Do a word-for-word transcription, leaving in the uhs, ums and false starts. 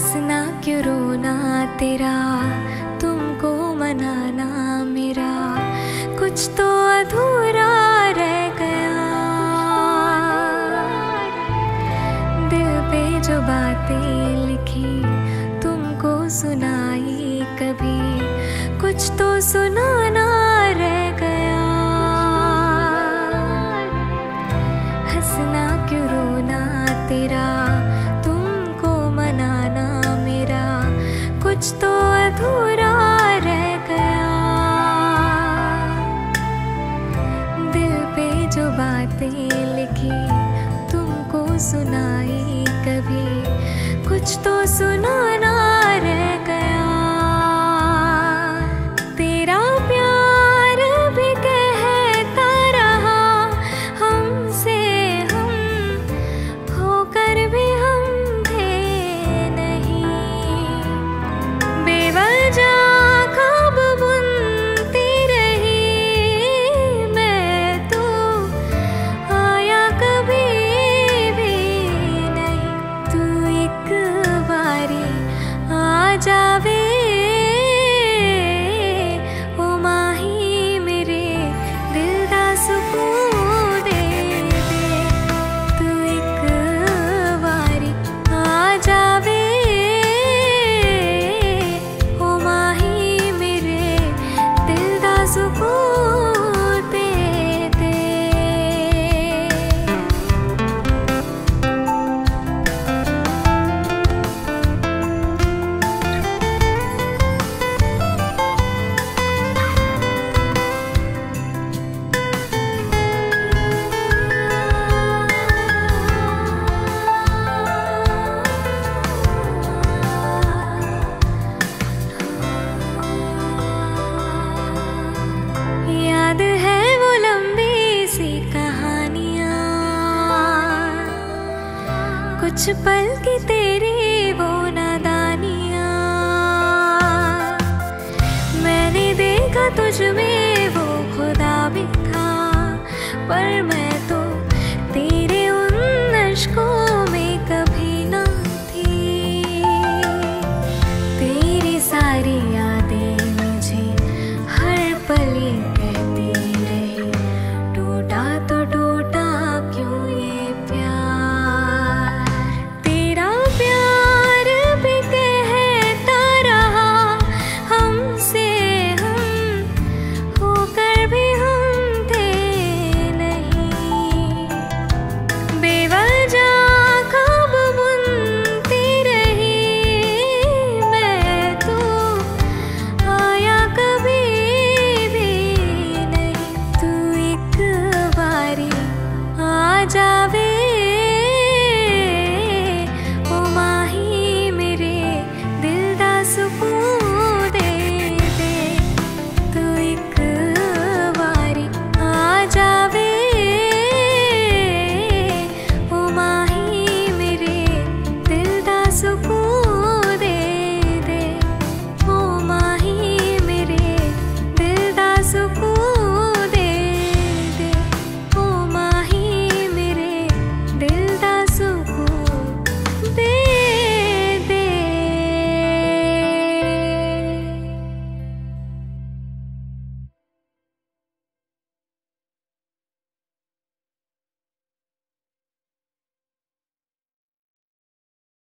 हंसना क्यों रोना तेरा, तुमको मनाना मेरा, कुछ तो अधूरा रह गया। दिल पे जो बातें लिखी तुमको सुनाई कभी, कुछ तो सुनाना रह गया। हंसना क्यों रोना तेरा, तुमको मनाना मेरा, कुछ तो अधूरा रह गया। दिल पे जो बातें लिखी तुमको सुनाई कभी, कुछ तो सुनाना रह गया। तेरा प्यार भी कहता रहा हमसे, हम होकर भी हम थे नहीं। बेवजह ख्वाब बुनती रही मैं, तो आया कभी भी नहीं। तू एक बारी आ जावे ओ माही मेरे दिल दा सुकून दे दे। तू एक बारी आ जावे ओ माही मेरे दिल दा सुकून दे दे। याद है वो लंबी सी कहानियाँ, कुछ पल की तेरी वो नादानियाँ। मैंने देखा तुझ में वो खुदा भी था, पर मैं